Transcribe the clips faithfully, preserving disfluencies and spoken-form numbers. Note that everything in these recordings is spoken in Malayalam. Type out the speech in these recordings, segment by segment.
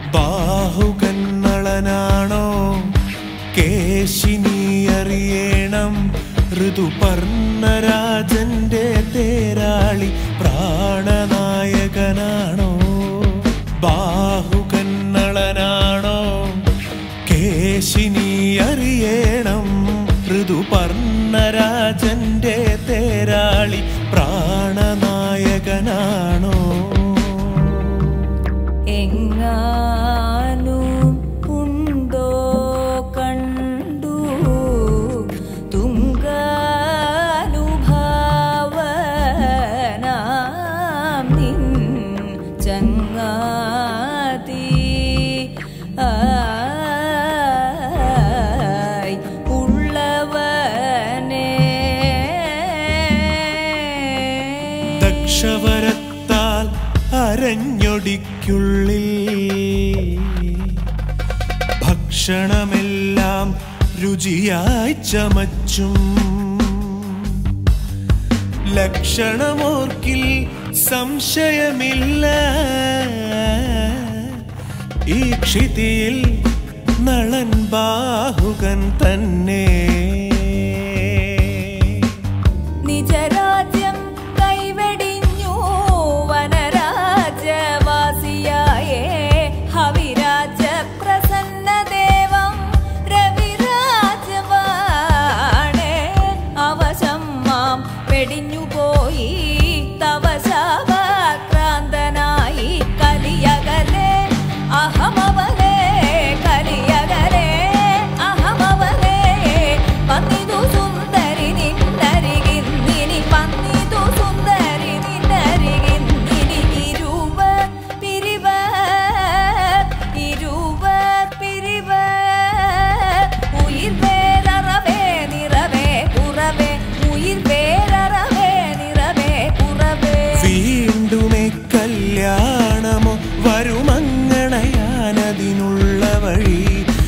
ബാഹുകൻ നളനാണോ കേശിനി അറിയണം. ഋതുപർണരാജന്റെ തേരാളി പ്രാണനായകനാണോ. ബാഹുകൻ നളനാണോ കേശിനി അറിയണം. ഋതുപർണരാജന്റെ തേരാളി പ്രാണനായകനാണോ. എങ്ങാനും ഉണ്ടോ കണ്ടു തുംഗാനുഭാവനാം നിൻ ചങ്ങാതി ആയി ഉള്ളവനെ. ദക്ഷവരത്താൽ അരഞ്ഞൊടിക്കുള്ളിൽ ഭക്ഷണമെല്ലാം രുചിയായി ചമച്ചും. ലക്ഷണമോർക്കിൽ സംശയമില്ല ഈ ക്ഷിതിയിൽ നളൻ ബാഹുകൻ തന്നെ. നിജരാജ്യം കൈവെടിഞ്ഞു വനരാജവാസിയായേ ഹവിരാജ പ്രസന്നദേവം രവിരാജവാണേ. അവശം മാം വെടിഞ്ഞുപോയി തവ ശാപക്രാന്തനായി കലിയകലെ അഹമവലേ കലിയകലെ അഹമവലേ. പന്നിതു സുന്ദരി നിന്നരികിന്നിനി പന്നിതു സുന്ദരി നിന്നരികിന്നിനി ഇരുവർ പിരിവർ ഇരുവർ പിരിവർ. ഉയിർ വേരറവേ നിറവേ കുറവേ ഉയിർ വേരറവേ നിറവേ കുറവേ. വീണ്ടുമേ കല്യാണമോ വരുമങ്ങണയാനതിനുള്ള വഴി.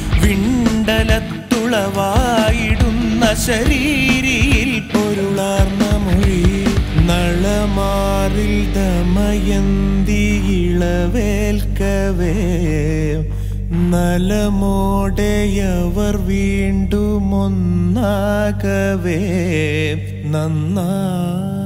വിണ്ടലത്തുളവായിടുന്ന ശരീരിയിൽ പൊരുളാർന്ന മൊഴി. നളമാറിൽ ദമയന്തി ഇളവേൽക്കവേ നലമോടെയവർ വീണ്ടും ഒന്നാകവേ നന്നാ